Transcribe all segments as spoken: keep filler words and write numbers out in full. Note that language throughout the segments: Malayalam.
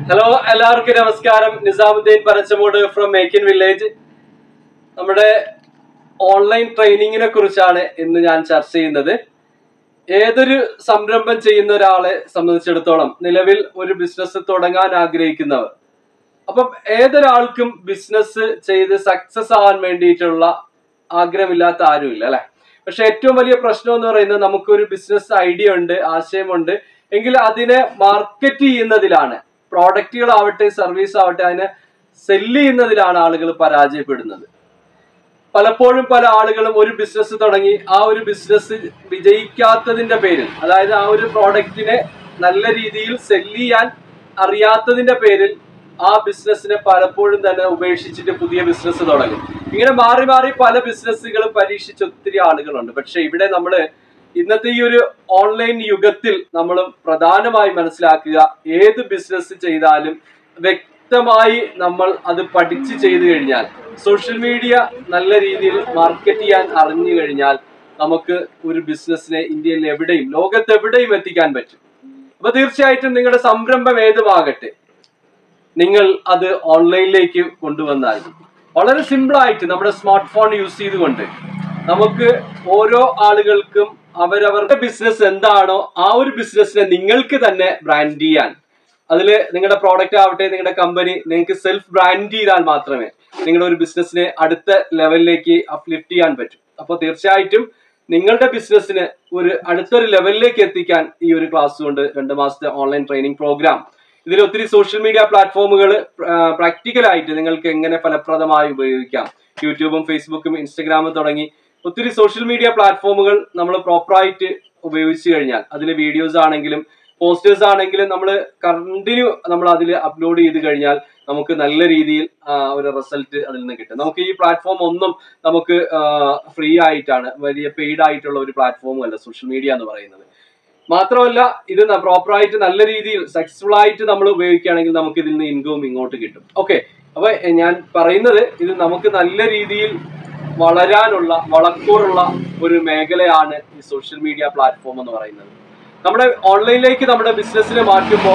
ഹലോ, എല്ലാവർക്കും നമസ്കാരം. Nizamuddin Parachamood from make in village. നമ്മുടെ ഓൺലൈൻ ട്രെയിനിങ്ങിനെ കുറിച്ചാണ് ഇന്ന് ഞാൻ ചർച്ച ചെയ്യുന്നത്. ഏതൊരു സംരംഭം ചെയ്യുന്ന ഒരാളെ സംബന്ധിച്ചിടത്തോളം, നിലവിൽ ഒരു ബിസിനസ് തുടങ്ങാൻ ആഗ്രഹിക്കുന്നവർ, അപ്പം ഏതൊരാൾക്കും ബിസിനസ് ചെയ്ത് സക്സസ് ആവാൻ വേണ്ടിയിട്ടുള്ള ആഗ്രഹമില്ലാത്ത ആരുമില്ല, അല്ലെ? പക്ഷെ ഏറ്റവും വലിയ പ്രശ്നം എന്ന് പറയുന്നത്, നമുക്കൊരു ബിസിനസ് ഐഡിയ ഉണ്ട്, ആശയമുണ്ട്, എങ്കിൽ അതിനെ മാർക്കറ്റ് ചെയ്യുന്നതിലാണ്, പ്രോഡക്റ്റുകളാവട്ടെ സർവീസ് ആവട്ടെ, അതിനെ സെല്ല് ചെയ്യുന്നതിലാണ് ആളുകൾ പരാജയപ്പെടുന്നത്. പലപ്പോഴും പല ആളുകളും ഒരു ബിസിനസ് തുടങ്ങി ആ ഒരു ബിസിനസ് വിജയിക്കാത്തതിന്റെ പേരിൽ, അതായത് ആ ഒരു പ്രോഡക്റ്റിനെ നല്ല രീതിയിൽ സെല്ല് ചെയ്യാൻ അറിയാത്തതിന്റെ പേരിൽ ആ ബിസിനസ്സിനെ പലപ്പോഴും തന്നെ ഉപേക്ഷിച്ചിട്ട് പുതിയ ബിസിനസ് തുടങ്ങും. ഇങ്ങനെ മാറി മാറി പല ബിസിനസ്സുകളും പരീക്ഷിച്ച ഒത്തിരി ആളുകളുണ്ട്. പക്ഷെ ഇവിടെ നമ്മൾ ഇന്നത്തെ ഈ ഒരു ഓൺലൈൻ യുഗത്തിൽ നമ്മൾ പ്രധാനമായി മനസ്സിലാക്കുക, ഏത് ബിസിനസ് ചെയ്താലും വ്യക്തമായി നമ്മൾ അത് പഠിച്ച് ചെയ്തു കഴിഞ്ഞാൽ, സോഷ്യൽ മീഡിയ നല്ല രീതിയിൽ മാർക്കറ്റ് ചെയ്യാൻ അറിഞ്ഞു കഴിഞ്ഞാൽ, നമുക്ക് ഒരു ബിസിനസ്സിനെ ഇന്ത്യയിൽ എവിടെയും ലോകത്ത് എവിടെയും എത്തിക്കാൻ പറ്റും. അപ്പൊ തീർച്ചയായിട്ടും നിങ്ങളുടെ സംരംഭം ഏതുമാകട്ടെ, നിങ്ങൾ അത് ഓൺലൈനിലേക്ക് കൊണ്ടുവന്നാൽ വളരെ സിമ്പിൾ ആയിട്ട് നമ്മുടെ സ്മാർട്ട് ഫോൺ യൂസ് ചെയ്തുകൊണ്ട് നമുക്ക് ഓരോ ആളുകൾക്കും അവരവരുടെ ബിസിനസ് എന്താണോ ആ ഒരു ബിസിനസ്സിനെ നിങ്ങൾക്ക് തന്നെ ബ്രാൻഡ് ചെയ്യാൻ, അതിൽ നിങ്ങളുടെ പ്രോഡക്റ്റ് ആവട്ടെ, നിങ്ങളുടെ കമ്പനി, നിങ്ങൾക്ക് സെൽഫ് ബ്രാൻഡ് ചെയ്താൽ മാത്രമേ നിങ്ങളുടെ ഒരു ബിസിനസ്സിനെ അടുത്ത ലെവലിലേക്ക് അപ്ലിഫ്റ്റ് ചെയ്യാൻ പറ്റും. അപ്പോൾ തീർച്ചയായിട്ടും നിങ്ങളുടെ ബിസിനസ്സിന് ഒരു അടുത്തൊരു ലെവലിലേക്ക് എത്തിക്കാൻ ഈ ഒരു ക്ലാസ് കൊണ്ട്, രണ്ട് മാസത്തെ ഓൺലൈൻ ട്രെയിനിങ് പ്രോഗ്രാം, ഇതിൽ ഒത്തിരി സോഷ്യൽ മീഡിയ പ്ലാറ്റ്ഫോമുകൾ പ്രാക്ടിക്കലായിട്ട് നിങ്ങൾക്ക് എങ്ങനെ ഫലപ്രദമായി ഉപയോഗിക്കാം, യൂട്യൂബും ഫേസ്ബുക്കും ഇൻസ്റ്റഗ്രാമും തുടങ്ങി ഒത്തിരി സോഷ്യൽ മീഡിയ പ്ലാറ്റ്ഫോമുകൾ നമ്മൾ പ്രോപ്പറായിട്ട് ഉപയോഗിച്ചു കഴിഞ്ഞാൽ, അതിൽ വീഡിയോസ് ആണെങ്കിലും പോസ്റ്റേഴ്സ് ആണെങ്കിലും നമ്മൾ കണ്ടിന്യൂ നമ്മൾ അതിൽ അപ്ലോഡ് ചെയ്ത് കഴിഞ്ഞാൽ നമുക്ക് നല്ല രീതിയിൽ ഒരു റിസൾട്ട് അതിൽ നിന്ന് കിട്ടും. നമുക്ക് ഈ പ്ലാറ്റ്ഫോം ഒന്നും നമുക്ക് ഫ്രീ ആയിട്ടാണ്, വലിയ പെയ്ഡ് ആയിട്ടുള്ള ഒരു പ്ലാറ്റ്ഫോമും അല്ല സോഷ്യൽ മീഡിയ എന്ന് പറയുന്നത്. മാത്രമല്ല, ഇത് പ്രോപ്പറായിട്ട് നല്ല രീതിയിൽ സക്സസ്ഫുൾ ആയിട്ട് നമ്മൾ ഉപയോഗിക്കുകയാണെങ്കിൽ നമുക്ക് ഇതിൽ നിന്ന് ഇൻകവും ഇങ്ങോട്ട് കിട്ടും. ഓക്കെ, അപ്പൊ ഞാൻ പറയുന്നത്, ഇത് നമുക്ക് നല്ല രീതിയിൽ വളരാനുള്ള, വളക്കൂറുള്ള ഒരു മേഖലയാണ് ഈ സോഷ്യൽ മീഡിയ പ്ലാറ്റ്ഫോം എന്ന് പറയുന്നത്. നമ്മുടെ ഓൺലൈനിലേക്ക് നമ്മുടെ ബിസിനസ്സിനെ മാറ്റുമ്പോൾ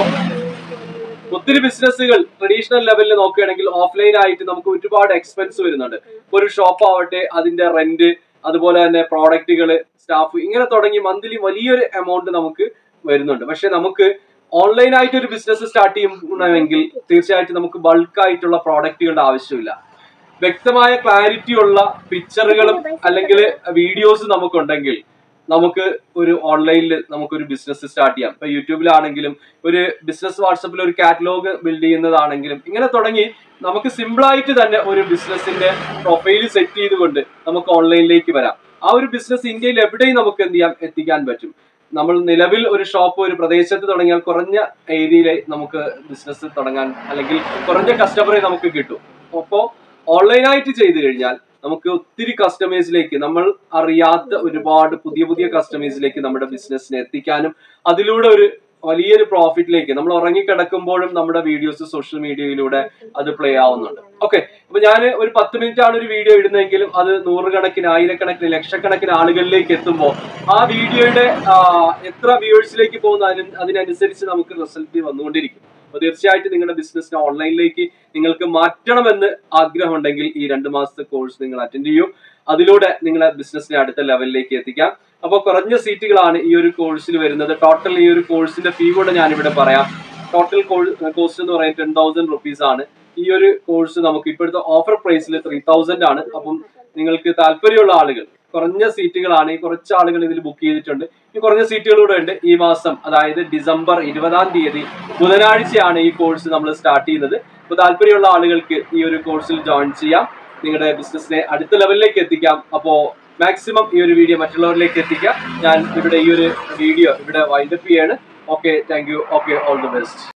ഒത്തിരി ബിസിനസ്സുകൾ ട്രഡീഷണൽ ലെവലിൽ നോക്കുകയാണെങ്കിൽ ഓഫ്ലൈൻ ആയിട്ട് നമുക്ക് ഒരുപാട് എക്സ്പെൻസ് വരുന്നുണ്ട്. ഒരു ഷോപ്പ് ആവട്ടെ, അതിന്റെ റെന്റ്, അതുപോലെ തന്നെ പ്രോഡക്റ്റുകൾ, സ്റ്റാഫ്, ഇങ്ങനെ തുടങ്ങി മന്ത്ലി വലിയൊരു എമൗണ്ട് നമുക്ക് വരുന്നുണ്ട്. പക്ഷെ നമുക്ക് ഓൺലൈൻ ആയിട്ട് ഒരു ബിസിനസ് സ്റ്റാർട്ട് ചെയ്യണമെങ്കിൽ തീർച്ചയായിട്ടും നമുക്ക് ബൾക്ക് ആയിട്ടുള്ള പ്രോഡക്റ്റുകളുടെ ആവശ്യമില്ല. വ്യക്തമായ ക്ലാരിറ്റി ഉള്ള പിക്ചറുകളും അല്ലെങ്കിൽ വീഡിയോസ് നമുക്കുണ്ടെങ്കിൽ നമുക്ക് ഒരു ഓൺലൈനിൽ നമുക്കൊരു ബിസിനസ് സ്റ്റാർട്ട് ചെയ്യാം. ഇപ്പൊ യൂട്യൂബിലാണെങ്കിലും ഒരു ബിസിനസ് വാട്സപ്പിൽ ഒരു കാറ്റലോഗ് ബിൽഡ് ചെയ്യുന്നതാണെങ്കിലും, ഇങ്ങനെ തുടങ്ങി നമുക്ക് സിമ്പിളായിട്ട് തന്നെ ഒരു ബിസിനസിന്റെ പ്രൊഫൈൽ സെറ്റ് ചെയ്തുകൊണ്ട് നമുക്ക് ഓൺലൈനിലേക്ക് വരാം. ആ ഒരു ബിസിനസ് ഇന്ത്യയിൽ എവിടെയും നമുക്ക് എന്ത് ചെയ്യാൻ എത്തിക്കാൻ പറ്റും. നമ്മൾ നിലവിൽ ഒരു ഷോപ്പ് ഒരു പ്രദേശത്ത് തുടങ്ങിയാൽ കുറഞ്ഞ ഏരിയയിലെ നമുക്ക് ബിസിനസ് തുടങ്ങാൻ, അല്ലെങ്കിൽ കുറഞ്ഞ കസ്റ്റമറെ നമുക്ക് കിട്ടും. അപ്പോൾ ഓൺലൈനായിട്ട് ചെയ്തു കഴിഞ്ഞാൽ നമുക്ക് ഒത്തിരി കസ്റ്റമേഴ്സിലേക്ക്, നമ്മൾ അറിയാത്ത ഒരുപാട് പുതിയ പുതിയ കസ്റ്റമേഴ്സിലേക്ക് നമ്മുടെ ബിസിനസ്സിനെ എത്തിക്കാനും, അതിലൂടെ ഒരു വലിയൊരു പ്രോഫിറ്റിലേക്ക്, നമ്മൾ ഉറങ്ങിക്കിടക്കുമ്പോഴും നമ്മുടെ വീഡിയോസ് സോഷ്യൽ മീഡിയയിലൂടെ അത് പ്ലേ ആവുന്നുണ്ട്. ഓക്കെ, അപ്പൊ ഞാൻ ഒരു പത്ത് മിനിറ്റ് ആണ് ഒരു വീഡിയോ ഇടുന്നതെങ്കിലും അത് നൂറുകണക്കിന്, ആയിരക്കണക്കിന്, ലക്ഷക്കണക്കിന് ആളുകളിലേക്ക് എത്തുമ്പോൾ ആ വീഡിയോയുടെ എത്ര വ്യൂവേഴ്സിലേക്ക് പോകുന്ന അതിന് അതിനനുസരിച്ച് നമുക്ക് റിസൾട്ട് വന്നുകൊണ്ടിരിക്കും. അപ്പൊ തീർച്ചയായിട്ടും നിങ്ങളുടെ ബിസിനസ്സിനെ ഓൺലൈനിലേക്ക് നിങ്ങൾക്ക് മാറ്റണമെന്ന് ആഗ്രഹമുണ്ടെങ്കിൽ ഈ രണ്ട് മാസത്തെ കോഴ്സ് നിങ്ങൾ അറ്റൻഡ് ചെയ്യൂ. അതിലൂടെ നിങ്ങളെ ബിസിനസ്സിനെ അടുത്ത ലെവലിലേക്ക് എത്തിക്കാം. അപ്പോൾ കുറഞ്ഞ സീറ്റുകളാണ് ഈ ഒരു കോഴ്സിൽ വരുന്നത്. ടോട്ടൽ ഈ ഒരു കോഴ്സിന്റെ ഫീ കൂടെ ഞാനിവിടെ പറയാം. ടോട്ടൽ കോസ്റ്റ് എന്ന് പറയുന്നത് ടെൻ തൗസൻഡ് റുപ്പീസ് ആണ്. ഈ ഒരു കോഴ്സ് നമുക്ക് ഇപ്പോഴത്തെ ഓഫർ പ്രൈസിൽ ത്രീ തൗസൻഡ് ആണ്. അപ്പം നിങ്ങൾക്ക് താല്പര്യമുള്ള ആളുകൾ, കുറഞ്ഞ സീറ്റുകളാണ്, ഈ കുറച്ച് ആളുകൾ ഇതിൽ ബുക്ക് ചെയ്തിട്ടുണ്ട്. ഈ കുറഞ്ഞ സീറ്റുകളൂടെ ഉണ്ട്. ഈ മാസം, അതായത് ഡിസംബർ ഇരുപതാം തീയതി ബുധനാഴ്ചയാണ് ഈ കോഴ്സ് നമ്മൾ സ്റ്റാർട്ട് ചെയ്യുന്നത്. അപ്പോൾ താല്പര്യമുള്ള ആളുകൾക്ക് ഈ ഒരു കോഴ്സിൽ ജോയിൻ ചെയ്യാം, നിങ്ങളുടെ ബിസിനസ്സിനെ അടുത്ത ലെവലിലേക്ക് എത്തിക്കാം. അപ്പോൾ മാക്സിമം ഈ ഒരു വീഡിയോ മറ്റുള്ളവരിലേക്ക് എത്തിക്കാം. ഞാൻ ഇവിടെ ഈ ഒരു വീഡിയോ ഇവിടെ വൈൻഡപ്പ് ചെയ്യാണ്. Okay, thank you. Okay, all the best.